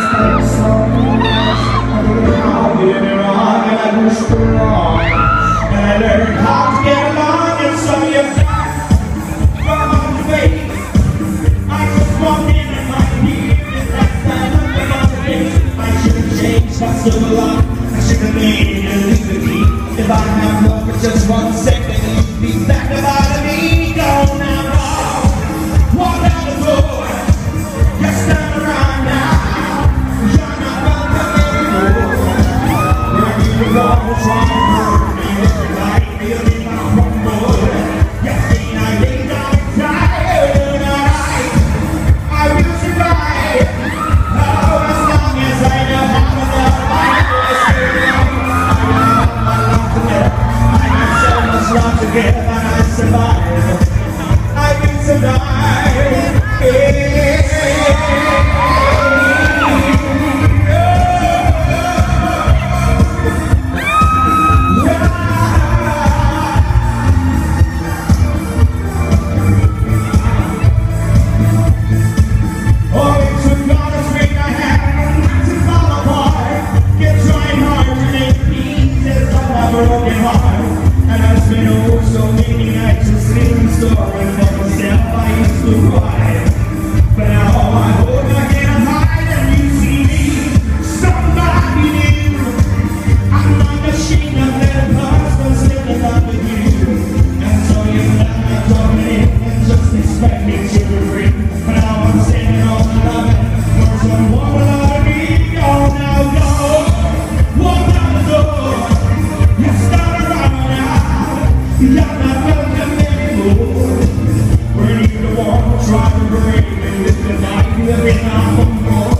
I should have made you leave the key. If I have love for just 1 second, you'd be back about me. Go now, no. Walk out the door. Just stand around now. You're not welcome anymore. Where you walk, try to hurt me. If you like, feel me, my humble. Yes, I lay down and die. Tonight, I will survive. Oh, as long as I know how to love. Together I survive. I will survive. Oh, it took God to break my hand, not to fall apart. Kept trying hard to make pieces of my broken heart. And I spent oh so many nights just singing stories for myself. I used to cry, but now I hold my head high and you see me, somebody new. I'm not ashamed of that past, I'm still in love with you. And so you let me come in and just expect me to agree. But now I'm singing all my loving, words on one love me. Oh, now go, walk out the door. You start around now. You're not welcome anymore. When you don't want to try to break me with the light, you're in our home.